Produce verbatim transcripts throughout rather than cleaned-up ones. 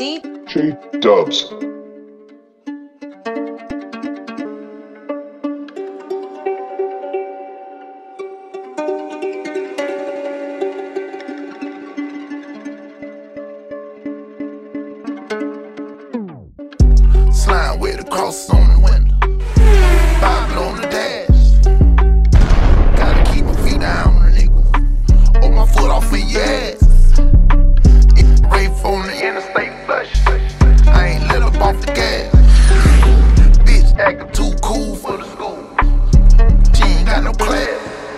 D J Dubs. Slime with the cross on the window, Bible on the dash. Gotta keep my feet down, nigga, or my foot off in your ass. Rafe on the interstate flush, I ain't let up off the gas. Bitch acting too cool for the school, she ain't got no class.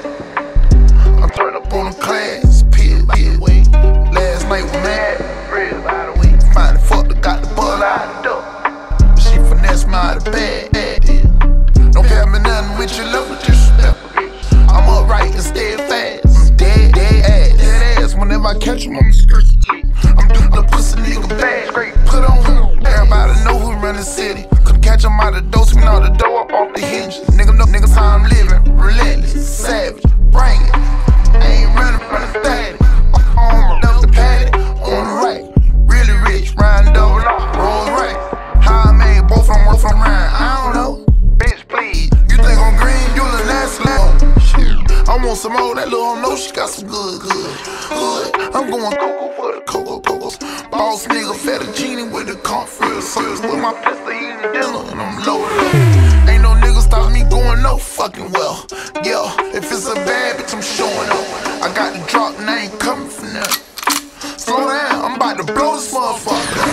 I'm turned up on the class, pill, pill, wait. Last night was mad, real by the way. Finally fucked her, got the ball out of the door. She finesse me out of bed, yeah. Don't pay me nothing with your love, with disrespect. I'm upright and steadfast. I'm dead, dead ass, dead ass. Whenever I catch him, I'm skirt. I'm doing the pussy nigga bad, straight put on. Everybody know who run the city. Couldn't catch him out the door, swing out the door up off the hinges. Nigga know niggas how I'm living, relentless, savage, bring it. I ain't running from the static. I'm on the paddock, on the right. Really rich, riding double up, rolls right. How I made both of them work from mine, I don't know. Bitch, please, you think I'm green, you look nasty. Shit, I want some more, that little know she got some good, good, good. I'm going cocoa for the cocoa cocos. Boss nigga fettuccine with the comfort sauce. With my pistol eating dinner and I'm loaded up. Ain't no nigga stop me going no fucking well. Yeah, if it's a bad bitch, I'm showing up. I got the drop and I ain't coming from there. Slow down, I'm about to blow this motherfucker.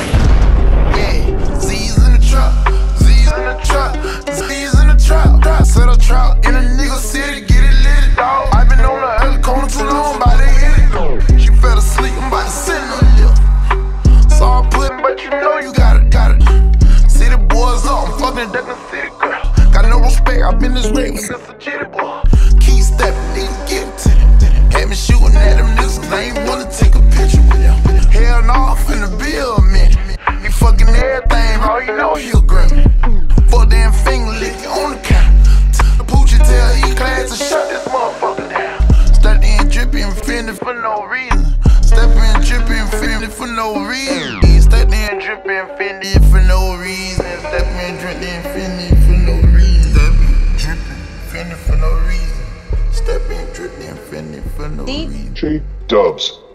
Yeah, Z's in the trap, Z's in the trap, Z's in the trap. Trap, set a trap in a nigga city, get it lit, dog. I been on the early corner too long, about to hit it. She fell asleep, I'm about to send her there. So I put, but you know you got it, got it. City boys up, I'm fucking ducking city girl. Got no respect, I've been this way since a jitty boy. Key stepping, nigga get it to them. Had me shooting at them niggas, cause I ain't wanna take a picture with them. Hell no, I'm finna be a minute. He fucking everything, bro, you know he a grimmy. Fuck damn finger licking on the counter. The poochie tell E-class to shut this motherfucker down. Step in dripping, fending for no reason. Step in dripping, fending for no reason. Step in dripping, fending for no reason. Step in dripping, fending for no reason. Step in dripping, fending for no reason. Step in dripping, fending for no reason. J Dubs.